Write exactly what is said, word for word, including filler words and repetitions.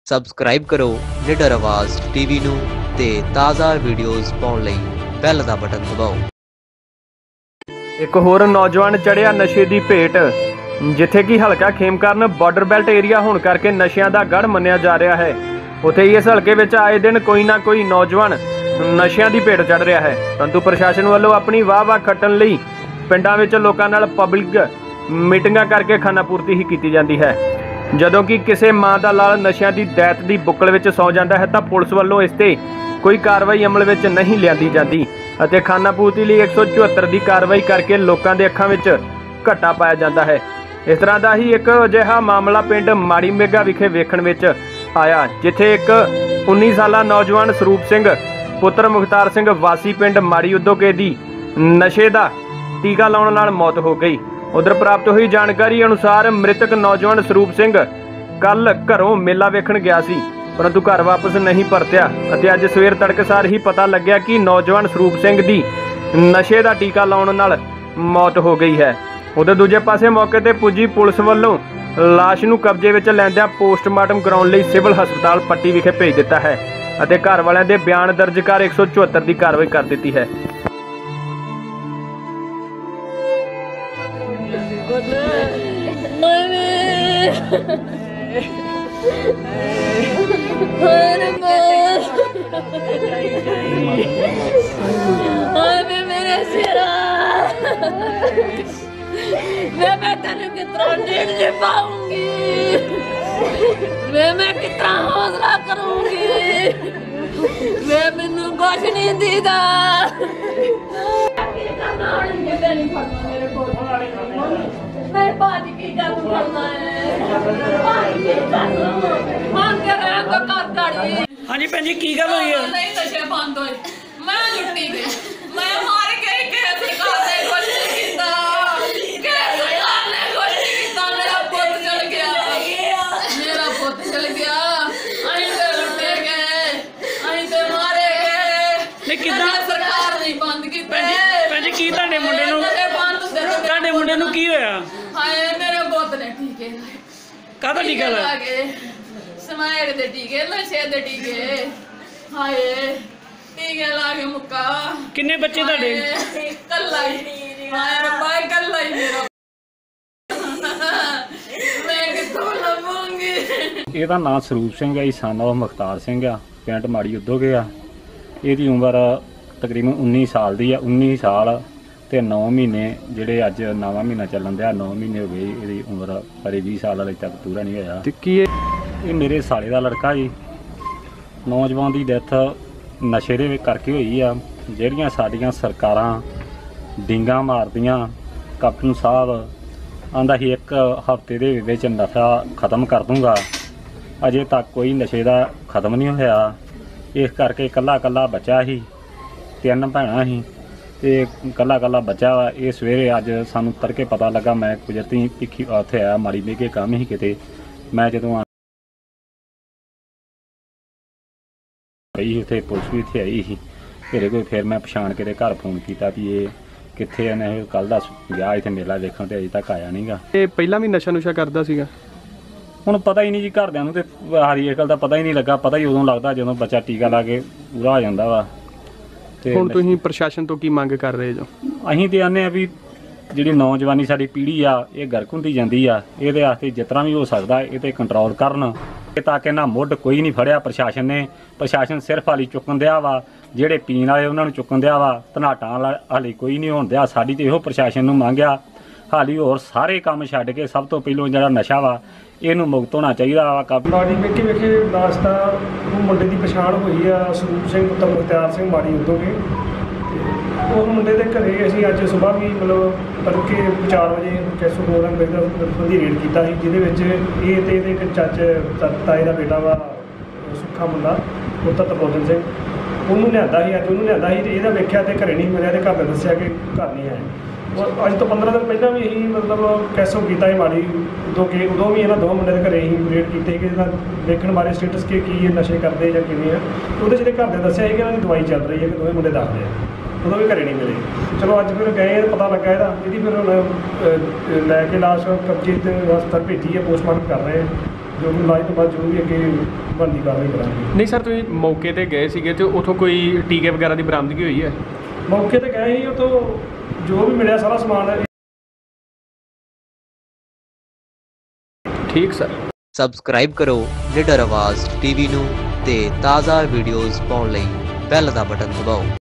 Subscribe करो निडर आवाज़ टीवी नूं ते ताज़ा वीडियोज़ पाउण लई बैल दा बटन दबाओ। एक होर नौजवान चढ़िया नशे की भेट, जिथे कि हलका खेमकरन बॉर्डर बैल्ट एरिया होने करके नशियां दा गढ़ मन्निया जा रहा है। उत्थे ही इस हलके विच आए दिन कोई ना कोई नौजवान नशियां की भेट चढ़ रहा है, परंतु प्रशासन वालों अपनी वाह वाह खट्टण लई पिंडां विच लोकां नाल पब्लिक मीटिंगां करके खाना पूर्ति ही की जाती है। जदों कि किसी माँ का लाल नशियां की दैत की बुक्कल विच सौ जाता है तो पुलिस वालों इस ते कोई कार्रवाई अमल विच नहीं लिआंदी जाती अते खाना पूर्ति लिए एक सौ चौहत्तर की कार्रवाई करके लोगों के अखां विच घट्टा पाया जाता है। इस तरह का ही एक अजिहा मामला पिंड माड़ी मेघा विखे वेखण विच आया, जिथे एक उन्नीस साला नौजवान सरूप सिंह पुत्र मुख्तार सिंह वासी पिंड माड़ी उद्योगे की नशे का टीका लाउण नाल मौत हो गई। उधर प्राप्त हुई जानकारी अनुसार मृतक नौजवान सरूप सिंह कल घरों मेला वेखण गया सी, परंतु घर वापस नहीं परत्या अते अज सवेर तड़कसार ही पता लग्या कि नौजवान सरूप सिंह की नशे का टीका लाउण नाल मौत हो गई है। उधर दूजे पासे मौके ते पुजी पुलिस वालों लाश नूं कब्जे विच लैंदिआं पोस्टमार्टम कराउण लई सिविल हस्पताल पट्टी विखे भेज दिता है अते घर वालिआं दे बयान दर्ज कर एक सौ चौहत्तर की कार्रवाई कर दी है। मेरे सिरा मैं मैं तेरे कितना नींद नहीं पाऊंगी, मैं मैं कितना हौसला करूंगी, मैं मैनू कुछ नहीं दीदा। मेरे भाजी की गल करना है, भाजी की गल मान के रहम तो कर गाड़ी। हाँ जी भैन जी की गल हुई है? नहीं नशे बंद होए, मैं लुट्टी गई, मैं मार गई, कैसे कासे कुछ नहीं कीता, कैसे काने कुछ नहीं कीता, मेरा पुत चल गया, मेरा पुत चल गया, अहीं ते लुटे गए, अहीं ते मारे गए। नहीं किदां सरकार नहीं बंद की भैन जी की तुहाडे मुंडे नूं तुहाडे मुंडे नूं की होया? हाय मेरे पुत ने टीके काहदा टीका लाया? समायर दे टीके, नशे दे टीके, हाय टीके ला के मुक्का। किन्ने बच्चे तुहाडे? कल्ला ही, हाय रब्बा कल्ला ही मेरा, मैं कित्थों लभूंगी। ਇਹਦਾ ਨਾਂ ਸਰੂਪ ਸਿੰਘ ਹੈ, सन ऑफ मुख्तार सिंह आ, पिंड माड़ी उद्योगे आ। ਇਹਦੀ उम्र तकरीबन उन्नीस साल की है, उन्नीस साल तो नौ महीने ਜਿਹੜੇ ਅੱਜ नौवां महीना ਚੱਲਣ ਦਿਆ, नौ महीने हो गए ਇਹਦੀ उम्र, पर बीस साल अजे तक पूरा नहीं होया। ते की ਇਹ ਮੇਰੇ ਸਾਲੇ ਦਾ ਲੜਕਾ ਜੀ। ਨੌਜਵਾਨ ਦੀ ਡੈਥ ਨਸ਼ੇ ਦੇ ਕਰਕੇ ਹੋਈ ਆ। ਜਿਹੜੀਆਂ ਸਾਡੀਆਂ ਸਰਕਾਰਾਂ ਡਿੰਗਾਂ ਮਾਰਦੀਆਂ, ਕੈਪਟਨ ਸਾਹਿਬ ਆਂਦਾ ਸੀ ਇੱਕ ਹਫ਼ਤੇ ਦੇ ਵਿੱਚ ਨਸ਼ਾ ਖਤਮ ਕਰ ਦੂੰਗਾ, ਅਜੇ ਤੱਕ ਕੋਈ ਨਸ਼ੇ ਦਾ ਖਤਮ ਨਹੀਂ ਹੋਇਆ। ਇਸ ਕਰਕੇ ਇਕੱਲਾ ਇਕੱਲਾ ਬੱਚਾ ਸੀ, ਤਿੰਨ ਭੈਣਾਂ ਸੀ ਤੇ ਇਕੱਲਾ ਇਕੱਲਾ ਬੱਚਾ ਵਾ। ਇਹ ਸਵੇਰੇ ਅੱਜ ਸਾਨੂੰ ਤੜਕੇ ਪਤਾ ਲੱਗਾ, ਮੈਂ ਕੁਦਰਤੀ ਭਿੱਖੀ ਉੱਥੇ ਆਇਆ ਮਾੜੀ ਮੇਘੇ ਕੰਮ ਹੀ ਕਿਤੇ, ਮੈਂ ਜਦੋਂ आई उत्थे पुलिस भी इत्थे आई ही मेरे कोल, फिर मैं पछाण के घर फोन किया भी ये कित्थे ने, कल दा गया इत्थे मेला देखण ते अजे तक आया नहीं गा। ਇਹ ਪਹਿਲਾਂ ਵੀ ਨਸ਼ਾ ਨੁਸ਼ਾ ਕਰਦਾ ਸੀਗਾ? ਹੁਣ ਪਤਾ ਹੀ ਨਹੀਂ ਜੀ ਘਰਦਿਆਂ ਨੂੰ, ਤੇ ਹਾਰੀ ਇਹ ਗੱਲ ਦਾ ਪਤਾ ਹੀ ਨਹੀਂ ਲੱਗਾ। ਪਤਾ ਹੀ ਉਦੋਂ ਲੱਗਦਾ ਜਦੋਂ ਬੱਚਾ ਟੀਕਾ ਲਾ ਕੇ ਪੂਰਾ ਹੋ ਜਾਂਦਾ ਵਾ। ਤੇ ਹੁਣ ਤੁਸੀਂ ਪ੍ਰਸ਼ਾਸਨ ਤੋਂ ਕੀ ਮੰਗ ਕਰ ਰਹੇ ਜੋ? ਅਸੀਂ ਤੇ ਆਨੇ ਆ ਵੀ ਜਿਹੜੀ ਨੌਜਵਾਨੀ ਸਾਡੀ ਪੀੜ੍ਹੀ ਆ ਇਹ ਗਰਕ ਹੁੰਦੀ ਜਾਂਦੀ ਆ, ਇਹਦੇ ਵਾਸਤੇ ਜਿਸ ਤਰ੍ਹਾਂ ਵੀ ਹੋ ਸਕਦਾ ਇਹ ਤੇ ਕੰਟਰੋਲ ਕਰਨ, ਤਾਂ ਕਿ ਨਾ ਮੁੱਢ ਕੋਈ ਨਹੀਂ ਫੜਿਆ ਪ੍ਰਸ਼ਾਸਨ ਨੇ। ਪ੍ਰਸ਼ਾਸਨ ਸਿਰਫ ਹਾਲੀ ਚੁੱਕਣ ਦਿਆ ਵਾ, ਜਿਹੜੇ ਪੀਣ ਵਾਲੇ ਉਹਨਾਂ ਨੂੰ ਚੁੱਕਣ ਦਿਆ ਵਾ, ਧਨਾਟਾਂ ਵਾਲਾ ਹਾਲੀ ਕੋਈ ਨਹੀਂ ਹੋਣ ਦਿਆ। ਸਾਡੀ ਤੇ ਇਹੋ ਪ੍ਰਸ਼ਾਸਨ ਨੂੰ ਮੰਗ ਆ, ਹਾਲੀ ਹੋਰ ਸਾਰੇ ਕੰਮ ਛੱਡ ਕੇ ਸਭ ਤੋਂ ਪਹਿਲੋਂ ਜਿਹੜਾ ਨਸ਼ਾ ਵਾ ਇਹਨੂੰ ਮੁਕਤ ਹੋਣਾ ਚਾਹੀਦਾ ਵਾ। ਕਾਬੂ ਮਾੜੀ ਮੇਘੇ ਵਿਖੇ ਲਾਸ਼ ਦਾ ਉਹ ਮੁੰਡੇ ਦੀ ਪਛਾਣ ਹੋਈ ਆ, ਸਰੂਪ ਸਿੰਘ ਪੁੱਤਰ ਮੁਖਤਾਰ ਸਿੰਘ ਮਾੜੀ ਉਦੋਗੇ। ਉਹ ਮੁੰਡੇ ਦੇ ਘਰੇ ਅਸੀਂ ਅੱਜ ਸੁਬਾਹ ਵੀ ਮਤਲਬ ਤੜਕੇ ਚਾਰ ਵਜੇ ਕੈਸੋ ਪ੍ਰੋਗਰਾਮ ਦਾ ਸੰਬੰਧੀ ਰੇਡ ਕੀਤਾ ਸੀ, ਜਿਹਦੇ ਵਿੱਚ ਇਹ ਤੇ ਇਹਦੇ ਇੱਕ ਚਾਚੇ ਤਾਏ ਦਾ ਬੇਟਾ ਵਾ ਸੁੱਖਾ ਮੁੰਡਾ ਪੁੱਤਰ ਤਰਲੋਚਨ ਸਿੰਘ, ਉਹਨੂੰ ਲਿਆਂਦਾ ਸੀ। ਅੱਜ ਉਹਨੂੰ ਲਿਆਂਦਾ ਸੀ ਤੇ ਇਹਦਾ ਵੇਖਿਆ ਤੇ ਘਰੇ ਨਹੀਂ ਮਿਲਿਆ, ਤੇ ਘਰ ਨੇ ਦੱਸਿਆ ਕਿ ਘਰ ਨਹੀਂ ਆਏ। ਔਰ ਅੱਜ ਤੋਂ ਪੰਦਰਾਂ ਦਿਨ ਪਹਿਲਾਂ ਵੀ ਅਸੀਂ ਮਤਲਬ ਕੈਸੋ ਕੀਤਾ ਸੀ ਮਾੜੀ ਉਦੋਂ ਕਿ ਉਦੋਂ ਵੀ ਇਹਨਾਂ ਦੋਵਾਂ ਮੁੰਡੇ ਦੇ ਘਰੇ ਅਸੀਂ ਰੇਡ ਕੀਤੇ ਕਿ ਇਹਦਾ ਦੇਖਣ ਬਾਰੇ ਸਟੇਟਸ ਕਿ ਕੀ ਇਹ ਨਸ਼ੇ ਕਰਦੇ ਜਾਂ ਕਿਵੇਂ ਆ। ਉਹਦੇ ਜਿਹੜੇ ਘਰ ਦੇ ਦੱਸਿਆ ਸੀ ਕਿ ਇਹਨਾਂ ਦੀ ਦਵਾਈ ਚੱਲ ਰਹੀ ਹੈ, ਕਿ ਦੋਵੇਂ ਮੁੰਡੇ ਦੱਸਦੇ ਆ, ਉਦੋਂ ਵੀ ਘਰੇ ਨਹੀਂ ਮਿਲੇ। ਚਲੋ ਅੱਜ ਫਿਰ ਗਏ, ਪਤਾ ਲੱਗਾ ਇਹਦਾ, ਇਹਦੀ ਫਿਰ ਹੁਣ ਲੈ ਕੇ ਲਾਸ਼ ਕਬਜ਼ੇ ਤੇ ਹਸਪਤਾਲ ਭੇਜੀ ਹੈ, ਪੋਸਟਮਾਰਟਮ ਕਰ ਰਹੇ ਜੋ ਵੀ ਲਾਈਟ ਤੋਂ ਬਾਅਦ ਜੋ ਵੀ ਅੱਗੇ ਬਣਦੀ ਕਾਰਵਾਈ ਕਰਾਂਗੇ। ਨਹੀਂ ਸਰ, ਤੁਸੀਂ ਮੌਕੇ ਤੇ ਗਏ ਸੀਗੇ ਤੇ ਉਥੋਂ ਕੋਈ ਟੀਕੇ ਵਗੈਰਾ ਦੀ ਬਰਾਮਦਗੀ ਹੋਈ ਹੈ? ਮੌਕੇ ਤੇ ਗਏ ਸੀ, ਉਤੋਂ ਜੋ ਵੀ ਮਿਲਿਆ ਸਾਰਾ ਸਮਾਨ। ਠੀਕ ਸਰ। ਸਬਸਕ੍ਰਾਈਬ ਕਰੋ ਲੀਡਰ ਆਵਾਜ਼ ਟੀਵੀ ਨੂੰ ਤੇ ਤਾਜ਼ਾ ਵੀਡੀਓਜ਼ ਪਾਉਣ ਲਈ ਬੈਲ ਦਾ ਬਟਨ ਦਬਾਓ।